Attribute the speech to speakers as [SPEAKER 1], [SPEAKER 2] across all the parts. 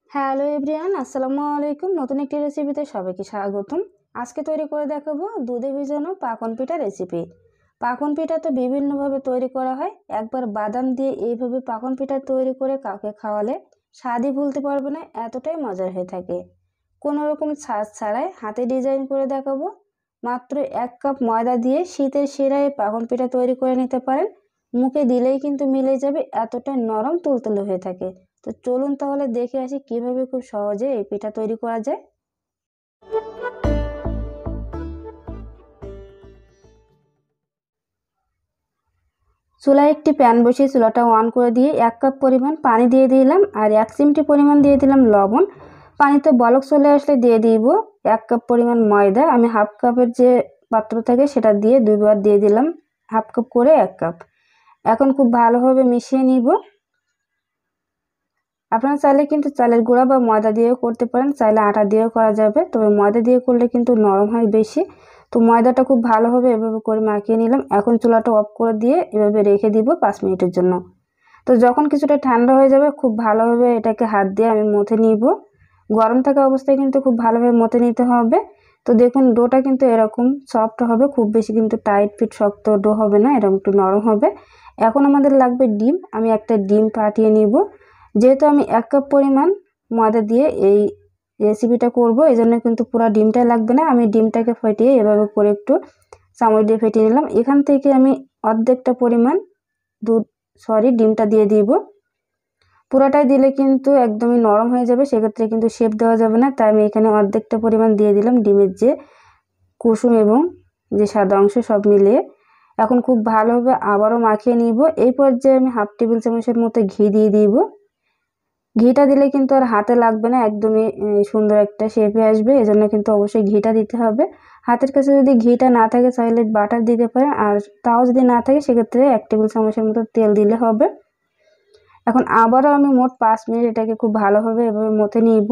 [SPEAKER 1] Hello everyone, আসসালামু আলাইকুম। নতুন একটি রেসিপিতে সবাইকে স্বাগতম। আজকে তৈরি করে দেখাবো দুধে ভিজানো পাকন পিঠা রেসিপি। পাকন পিঠা তো বিভিন্নভাবে তৈরি করা হয়। একবার বাদাম দিয়ে এইভাবে পাকন পিঠা তৈরি করে কাউকে খাওয়ালে স্বাদই ভুলতে পারবে না, এতটাই মজার হয়ে থাকে। কোনো রকম ছাঁচ ছাড়াই হাতে ডিজাইন করে দেখাবো। মাত্র 1 কাপ ময়দা দিয়ে শীতের সেরায় পাকন পিঠা তৈরি করে নিতে পারেন। মুখে দিলেই কিন্তু মিলে যাবে, এতটাই নরম তুলতুলে হয়ে থাকে। তো চলুন তাহলে দেখে আসি কিভাবে খুব সহজে এই পিঠা তৈরি করা যায়। চুলায় একটি প্যান বসিয়ে চুলাটা অন করে দিয়ে 1 কাপ পরিমাণ পানি দিয়ে দিলাম আর 1 চিমটি পরিমাণ দিয়ে দিলাম লবণ। পানিতে বলক চলে আসলে দিয়ে দিব 1 কাপ পরিমাণ ময়দা। আমি হাফ কাপের যে পাত্র থাকে সেটা দিয়ে দুইবার দিয়ে দিলাম, হাফ কাপ করে 1 কাপ। এখন খুব ভালোভাবে মিশিয়ে নিব। আপনারা চাইলে কিন্তু চালের গুঁড়া বা ময়দা দিয়েও করতে পারেন, চাইলে আটা দিয়েও করা যাবে, তবে ময়দা দিয়ে করলে কিন্তু নরম হয় বেশি। তো ময়দাটা খুব ভালোভাবে এভাবে করে মাখিয়ে নিলাম। এখন চুলাটা অফ করে দিয়ে এভাবে রেখে দিব 5 মিনিটের জন্য। তো যখন কিছুটা ঠান্ডা হয়ে যাবে খুব ভালোভাবে এটাকে হাত দিয়ে আমি মথে নিব। গরম থাকা অবস্থায় কিন্তু খুব ভালোভাবে মথে নিতে হবে। তো দেখুন ডোটা কিন্তু এরকম সফট হবে, খুব বেশি কিন্তু টাইট ফিট শক্ত ডো হবে না, এরকম একটু নরম হবে। এখন আমাদের লাগবে ডিম। আমি একটা ডিম ফাটিয়ে নিব। যেহেতু আমি 1 কাপ পরিমাণ ময়দা দিয়ে এই রেসিপিটা করব, এই জন্য কিন্তু পুরো ডিমটা লাগবে না। আমি ডিমটাকে ফাটিয়ে এভাবে করে একটু চামচ দিয়ে ফেটিয়ে নিলাম। এখান থেকে আমি অর্ধেকটা পরিমাণ ডিমটা দিয়ে দিব। পুরাটাই দিলে কিন্তু একদমই নরম হয়ে যাবে, সেক্ষেত্রে কিন্তু শেপ দেওয়া যাবে না। তাই আমি এখানে অর্ধেকটা পরিমাণ দিয়ে দিলাম ডিমের যে কুসুম এবং যে সাদা অংশ সব মিলিয়ে। এখন খুব ভালোভাবে আবারও মাখিয়ে নিব। এই পর্যায়ে আমি হাফ টেবিল চামচের মতো ঘি দিয়ে দিব। ঘিটা দিলে কিন্তু আর হাতে লাগবে না, একদমই সুন্দর একটা শেপে আসবে, এজন্য কিন্তু অবশ্যই ঘিটা দিতে হবে। হাতের কাছে যদি ঘিটা না থাকে চাইলে বাটার দিতে পারেন, আর তাও যদি না থাকে সেক্ষেত্রে 1 টেবিল চামচের মতো তেল দিলে হবে। এখন আবারও আমি মোট 5 মিনিট এটাকে খুব ভালোভাবে এভাবে মথে নিব।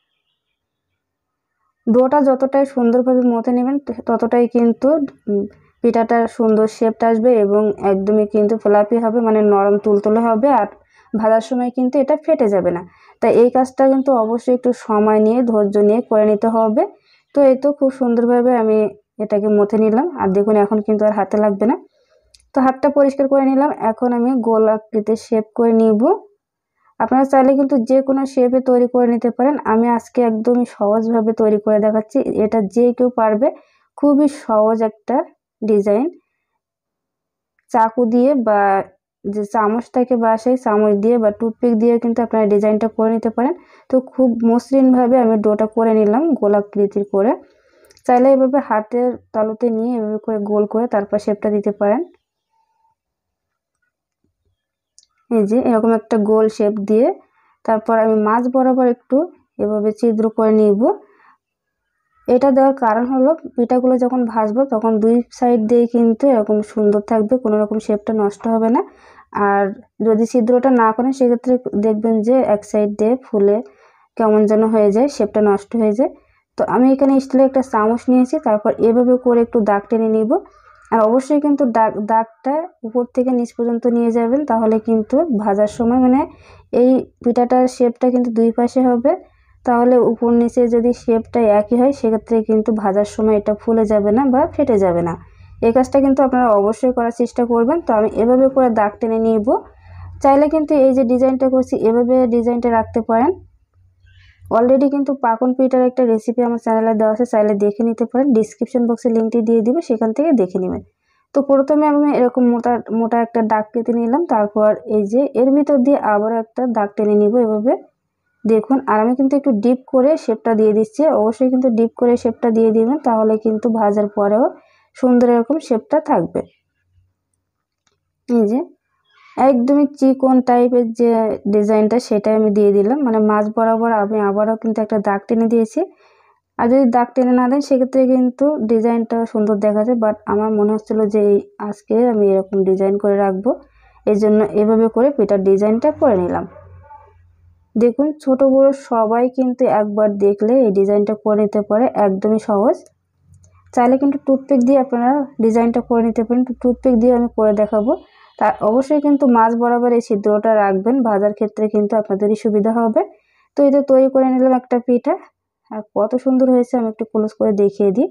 [SPEAKER 1] ডোটা যতটাই সুন্দরভাবে মথে নেবেন ততটাই কিন্তু পিঠাটার সুন্দর শেপটা আসবে এবং একদমই কিন্তু ফ্লাফি হবে, মানে নরম তুলতুলে হবে, আর ভাজার সময় কিন্তু এটা ফেটে যাবে না। তাই এই কাজটা কিন্তু অবশ্যই একটু সময় নিয়ে ধৈর্য নিয়ে করে নিতে হবে। তো এই তো খুব সুন্দরভাবে আমি এটাকে মথে নিলাম, আর দেখুন এখন কিন্তু আর হাতে লাগবে না। তো হাতটা পরিষ্কার করে নিলাম। এখন আমি গোল আকৃতির শেপ করে নিব। আপনারা চাইলে কিন্তু যে কোনো শেপে তৈরি করে নিতে পারেন। আমি আজকে একদমই সহজভাবে তৈরি করে দেখাচ্ছি, এটা যে কেউ পারবে। খুবই সহজ একটা ডিজাইন। চাকু দিয়ে বা যে চামচ থাকে বাসায় চামচ দিয়ে বা টুথপিক দিয়ে কিন্তু আপনারা ডিজাইনটা করে নিতে পারেন। তো খুব মসৃণভাবে আমি ডোটা করে নিলাম গোলাকৃতির করে। চাইলে এভাবে হাতের তালুতে নিয়ে এভাবে করে গোল করে তারপর শেপটা দিতে পারেন। এই যে এরকম একটা গোল শেপ দিয়ে তারপর আমি মাঝ বরাবর একটু এভাবে ছিদ্র করে নিব। এটা দেওয়ার কারণ হলো পিঠাগুলো যখন ভাজবো তখন দুই সাইড দিয়ে কিন্তু এরকম সুন্দর থাকবে, কোনো রকম শেপটা নষ্ট হবে না। আর যদি ছিদ্রটা না করেন সেক্ষেত্রে দেখবেন যে এক সাইড দিয়ে ফুলে কেমন যেন হয়ে যায়, শেপটা নষ্ট হয়ে যায়। তো আমি এখানে স্টিলের একটা চামচ নিয়েছি, তারপর এভাবে করে একটু দাগ টেনে নিব। আর অবশ্যই কিন্তু দাগটা উপর থেকে নিচ পর্যন্ত নিয়ে যাবেন, তাহলে কিন্তু ভাজার সময় মানে এই পিঠাটার শেপটা কিন্তু দুই পাশে হবে। তাহলে উপর নিচে যদি শেপটা একই হয় সেক্ষেত্রে কিন্তু ভাজার সময় এটা ফুলে যাবে না বা ফেটে যাবে না। এই কাজটা কিন্তু আপনারা অবশ্যই করার চেষ্টা করবেন। তো আমি এভাবে করে দাগ টেনে নিব। চাইলে কিন্তু এই যে ডিজাইনটা করছি এভাবে ডিজাইনটা রাখতে পারেন। অলরেডি কিন্তু পাকন পিঠার একটা রেসিপি আমার চ্যানেলে দেওয়া আছে, চাইলে দেখে নিতে পারেন। ডিসক্রিপশন বক্সে লিঙ্কটি দিয়ে দিব, সেখান থেকে দেখে নেবেন। তো প্রথমে আমি এরকম মোটা মোটা একটা দাগ কেটে নিলাম, তারপর এই যে এর ভিতর দিয়ে আবার একটা দাগ টেনে নিব এভাবে। দেখুন, আর আমি কিন্তু একটু ডিপ করে শেপটা দিয়ে দিচ্ছি। অবশ্যই কিন্তু ডিপ করে শেপটা দিয়ে দিবেন, তাহলে কিন্তু ভাজার পরেও সুন্দর এরকম শেপটা থাকবে। এই যে একদমই চিকন টাইপের যে ডিজাইনটা সেটা আমি দিয়ে দিলাম, মানে মাঝ বরাবর আমি আবারও কিন্তু একটা দাগ টেনে দিয়েছি। আর যদি দাগ টেনে না দেন সেক্ষেত্রে কিন্তু ডিজাইনটা সুন্দর দেখা যায়, বাট আমার মনে হচ্ছিলো যে আজকে আমি এরকম ডিজাইন করে রাখবো, এই জন্য এভাবে করে পিঠার ডিজাইনটা করে নিলাম। দেখুন ছোট বড় সবাই কিন্তু একবার দেখলে এই ডিজাইনটা করে নিতে পারে, একদমই সহজ। চাইলে কিন্তু টুথপিক দিয়ে আপনারা ডিজাইনটা করে নিতে পারেন। টুথপিক দিয়ে আমি করে দেখাবো। তা অবশ্যই কিন্তু মাঝ বরাবর এই ছিদ্রটা রাখবেন, ভাজার ক্ষেত্রে কিন্তু আপনাদেরই সুবিধা হবে। তো এই তো তৈরি করে নিলাম একটা পিঠা, আর কত সুন্দর হয়েছে আমি একটু ক্লোজ করে দেখিয়ে দিই।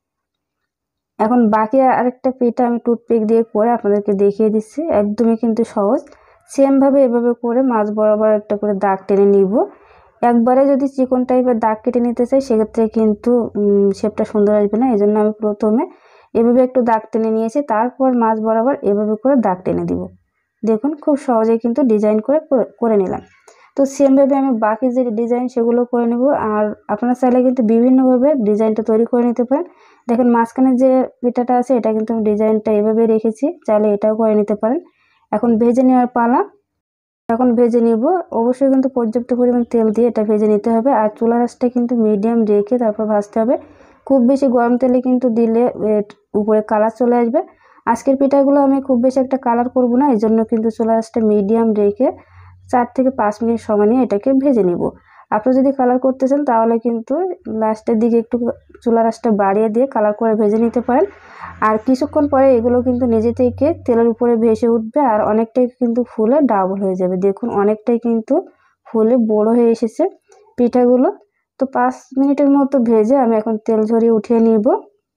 [SPEAKER 1] এখন বাকি আরেকটা পিঠা আমি টুথপিক দিয়ে করে আপনাদেরকে দেখিয়ে দিচ্ছি, একদমই কিন্তু সহজ। সেমভাবে এভাবে করে মাছ বরাবর একটা করে দাগ টেনে নিব। একবারে যদি চিকন টাইপের দাগ কেটে নিতে চাই সেক্ষেত্রে কিন্তু শেপটা সুন্দর আসবে না, এই জন্য আমি প্রথমে এভাবে একটু দাগ টেনে নিয়েছি, তারপর মাছ বরাবর এভাবে করে দাগ টেনে দিব। দেখুন খুব সহজেই কিন্তু ডিজাইন করে নিলাম। তো সেমভাবে আমি বাকি যে ডিজাইন সেগুলো করে নেব। আর আপনারা চাইলে কিন্তু বিভিন্নভাবে ডিজাইনটা তৈরি করে নিতে পারেন। দেখেন মাঝখানে যে পিঠাটা আছে এটা কিন্তু আমি ডিজাইনটা এভাবে রেখেছি, চাইলে এটাও করে নিতে পারেন। এখন ভেজে নেওয়ার পালা। এখন ভেজে নিব, অবশ্যই কিন্তু পর্যাপ্ত পরিমাণ তেল দিয়ে এটা ভেজে নিতে হবে। আর চুলার আঁচটা কিন্তু মিডিয়াম রেখে তারপর ভাজতে হবে। খুব বেশি গরম তেলে কিন্তু দিলে উপরে কালার চলে আসবে। আজকের পিঠাগুলো আমি খুব বেশি একটা কালার করব না, এই জন্য কিন্তু চুলার আঁচটা মিডিয়াম রেখে 4 থেকে 5 মিনিট সময় নিয়ে এটাকে ভেজে নিব। আপনি যদি কালার করতে চান তাহলে কিন্তু লাস্টের দিকে একটু চুলার আঁচটা বাড়িয়ে দিয়ে কালার করে ভেজে নিতে পারেন। আর কিছুক্ষণ পরে এগুলো কিন্তু নিজে থেকে তেলের উপরে ভেসে উঠবে, আর অনেকটাই কিন্তু ফুলে ডাবল হয়ে যাবে। দেখুন অনেকটাই কিন্তু ফুলে বড় হয়ে এসেছে পিঠাগুলো। তো 5 মিনিটের মতো ভেজে আমি এখন তেল ঝরিয়ে উঠিয়ে নিব।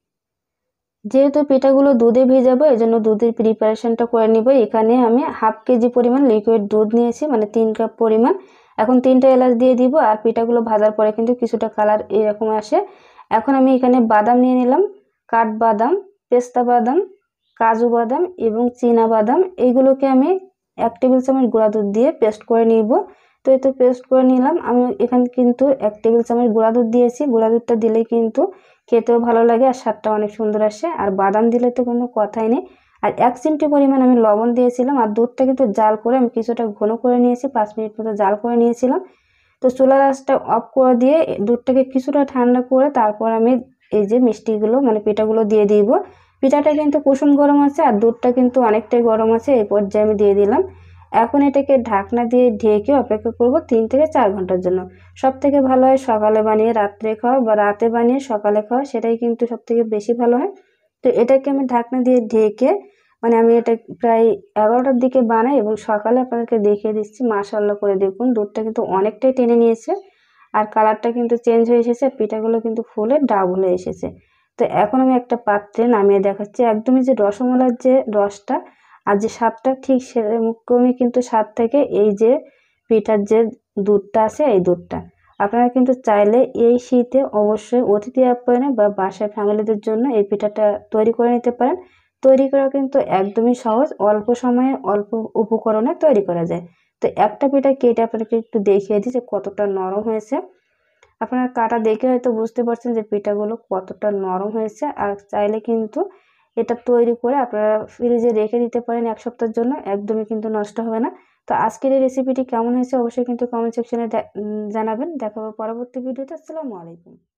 [SPEAKER 1] যেহেতু পিঠাগুলো দুধে ভেজাবো এই জন্য দুধের প্রিপারেশনটা করে নিব। এখানে আমি হাফ কেজি পরিমাণ লিকুইড দুধ নিয়েছি, মানে 3 কাপ পরিমাণ। এখন 3টা এলাচ দিয়ে দিব। আর পিঠাগুলো ভাজার পরে কিন্তু কিছুটা কালার এরকম আসে। এখন আমি এখানে বাদাম নিয়ে নিলাম, কাঠবাদাম, পেস্তা বাদাম, কাজু বাদাম এবং চীনা বাদাম। এইগুলোকে আমি 1 টেবিল চামচ গুঁড়া দুধ দিয়ে পেস্ট করে নিব। তো এই তো পেস্ট করে নিলাম। আমি এখানে কিন্তু 1 টেবিল চামচ গুঁড়া দুধ দিয়েছি। গুঁড়া দুধটা দিলে কিন্তু খেতেও ভালো লাগে আর স্বাদটা অনেক সুন্দর আসে। আর বাদাম দিলে তো কোনো কথাই নেই। আর 1 চিমটি পরিমাণ আমি লবণ দিয়েছিলাম। আর দুধটা কিন্তু জাল করে আমি কিছুটা ঘন করে নিয়েছি, 5 মিনিট মতো জাল করে নিয়েছিলাম। তো চুলার আঁচটা অফ করে দিয়ে দুধটাকে কিছুটা ঠান্ডা করে তারপর আমি এই যে মিষ্টিগুলো মানে পিঠাগুলো দিয়ে দিব। পিঠাটা কিন্তু কুসুম গরম আছে আর দুধটা কিন্তু অনেকটাই গরম আছে, এই পর্যায়ে আমি দিয়ে দিলাম। এখন এটাকে ঢাকনা দিয়ে ঢেকে অপেক্ষা করব 3 থেকে 4 ঘন্টার জন্য। সবথেকে ভালো হয় সকালে বানিয়ে রাত্রে খাওয়া বা রাতে বানিয়ে সকালে খাওয়া, সেটাই কিন্তু সবথেকে বেশি ভালো হয়। তো এটাকে আমি ঢাকনা দিয়ে ঢেকে মানে আমি এটা প্রায় 11টার দিকে বানাই এবং সকালে আপনাদেরকে দেখিয়ে দিচ্ছি। মাশাআল্লাহ করে দেখুন দুধটা কিন্তু অনেকটাই টেনে নিয়েছে আর কালারটা কিন্তু চেঞ্জ হয়ে এসেছে, পিঠাগুলো কিন্তু ফুলে ডাবল হয়ে এসেছে। তো এখন আমি একটা পাত্রে নামিয়ে দেখাচ্ছি। একদমই যে রসমালাইয়ের যে রসটা আর যে স্বাদটা ঠিক সেরকমই কিন্তু স্বাদ থেকে এই যে পিঠার যে দুধটা আছে এই দুধটা। আপনারা কিন্তু চাইলে এই শীতে অবশ্যই অতিথি আপ্যায়নে বা বাসায় ফ্যামিলিদের জন্য এই পিঠাটা তৈরি করে নিতে পারেন। তৈরি করা কিন্তু একদমই সহজ, অল্প সময়ে অল্প উপকরণে তৈরি করা যায়। তো একটা পিঠা কেটে আপনাদেরকে একটু দেখিয়ে দিই যে কতটা নরম হয়েছে। আপনারা কাটা দেখে হয়তো বুঝতে পারছেন যে পিঠাগুলো কতটা নরম হয়েছে। আর চাইলে কিন্তু এটা তৈরি করে আপনারা ফ্রিজে রেখে দিতে পারেন 1 সপ্তাহের জন্য, একদমই কিন্তু নষ্ট হবে না। তো আজকের এই রেসিপিটি কেমন হয়েছে অবশ্যই কিন্তু কমেন্ট সেকশনে জানাবেন। দেখা হবে পরবর্তী ভিডিওতে। আসসালামু আলাইকুম।